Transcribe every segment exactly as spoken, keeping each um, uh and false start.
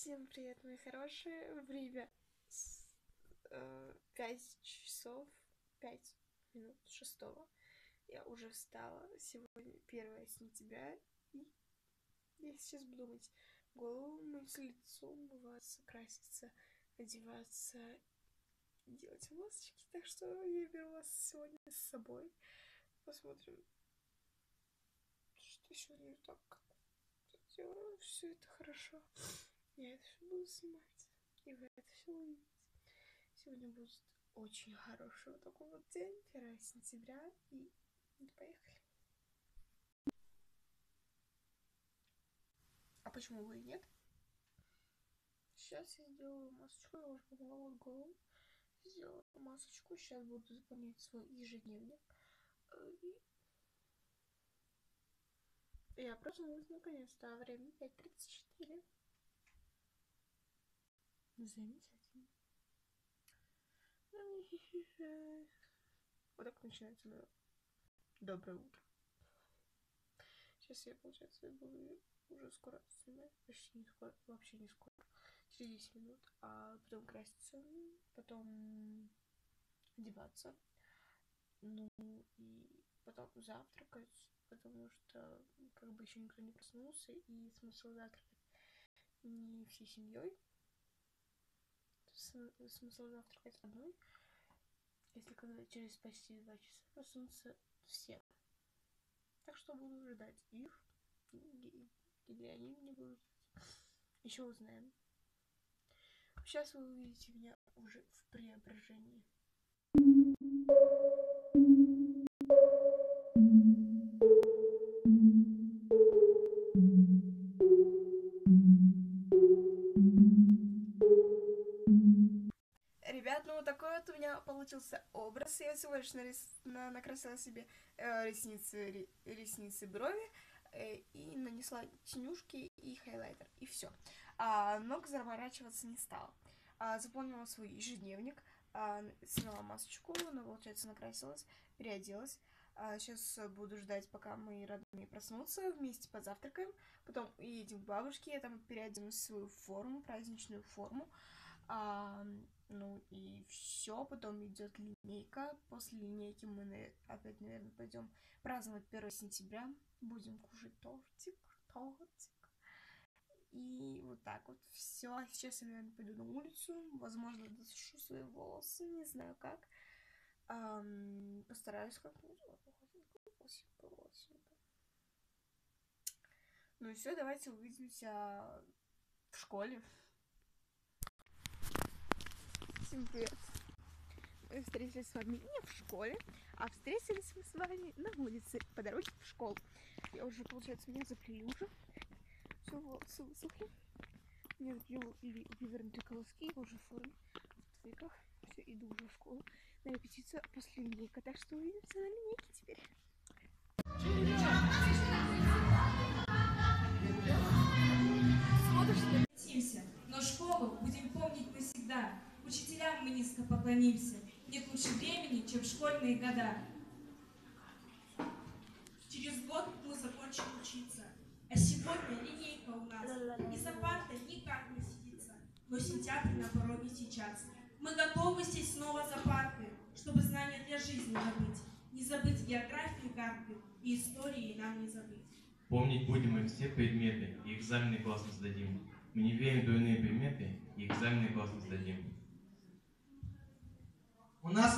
Всем привет, мои хорошие. Время пять часов, пять минут шестого. Я уже встала. Сегодня первое сентября. И я сейчас буду мыть голову, мыть лицо, умываться, краситься, одеваться, делать масочки. Так что я беру вас сегодня с собой. Посмотрим, что сегодня так делаю. Все это хорошо. Я это все буду снимать. И вы это все увидите. Сегодня будет очень хороший вот такой вот день, первое сентября, и поехали. А почему бы и нет? Сейчас я сделаю масочку, я уже помыла вот голову. Сделала масочку, сейчас буду заполнять свой ежедневник. И я проснулась наконец-то, а время пять тридцать четыре. Замечательно. Вот так начинается мое доброе утро. Сейчас я, получается, буду уже скоро снимать, почти не скоро, вообще не скоро, через десять минут, а потом краситься, потом одеваться, ну и потом завтракать, потому что как бы еще никто не проснулся, и смысл завтракать не всей семьей, смысл завтракать одной, если когда через почти два часа проснутся все. Так что буду ждать их, или они меня будут ждать. Еще узнаем. Сейчас вы увидите меня уже в преображении. Ребят, ну вот такой вот у меня получился образ. Я всего лишь нарис... на... накрасила себе э, ресницы, ресницы, брови э, и нанесла тенюшки и хайлайтер. И все. А, ног заворачиваться не стала. А, заполнила свой ежедневник, а, сняла масочку, она, получается, накрасилась, переоделась. А, сейчас буду ждать, пока мои родные проснутся, вместе позавтракаем. Потом едем к бабушке, я там переодену свою форму, праздничную форму. А, ну и все, потом идет линейка. После линейки мы опять, наверное, пойдем праздновать первое сентября. Будем кушать тортик, тортик. И вот так вот все. Сейчас я, наверное, пойду на улицу. Возможно, досушу свои волосы, не знаю как. Ам, постараюсь как-нибудь. Ну и все, давайте увидимся в школе. Всем привет! Мы встретились с вами не в школе, а встретились мы с вами на улице по дороге в школу. Я уже, получается, меня заплели уже. Все, волосы высохли. Меня заплели вывернутые колоски, я уже в форме, в твиках. Все, иду уже в школу на репетицию после линейки. Так что увидимся на линейке теперь. Смотришь, но школу будем помнить навсегда. Учителям мы низко поклонимся. Нет лучше времени, чем в школьные года. Через год мы закончим учиться. А сегодня линейка у нас. И за партой никак не сидится. Но сентябрь на пороге сейчас. Мы готовы сесть снова за парты, чтобы знания для жизни добыть. Не забыть географию карты и истории нам не забыть. Помнить будем мы все предметы, и экзамены классно сдадим. Мы не верим в двойные приметы, и экзамены классно сдадим. У нас...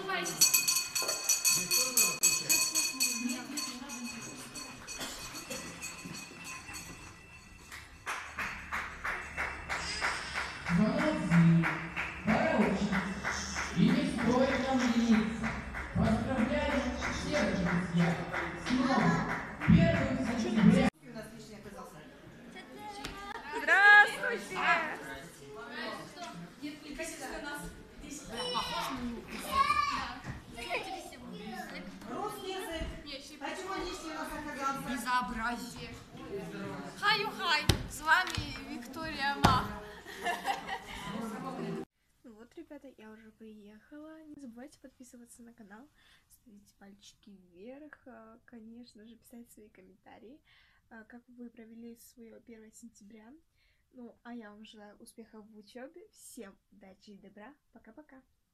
Молодцы, пора учиться, и не стоит нам лениться. Поздравляю всех, друзья, с новым первым сентября. Здравствуйте! Русский язык. А чего лишний у нас оказался? Безобразие. Хай-хай, с вами Виктория Мах. Ну вот, ребята, я уже приехала. Не забывайте подписываться на канал, ставить пальчики вверх, конечно же, писать свои комментарии, как вы провели свое первое сентября. Ну, а я вам желаю успехов в учебе. Всем удачи и добра. Пока-пока.